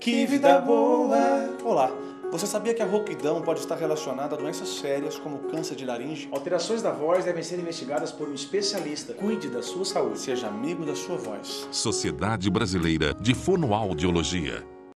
Que vida boa! Olá, você sabia que a rouquidão pode estar relacionada a doenças sérias como câncer de laringe? Alterações da voz devem ser investigadas por um especialista. Cuide da sua saúde. Seja amigo da sua voz. Sociedade Brasileira de Fonoaudiologia.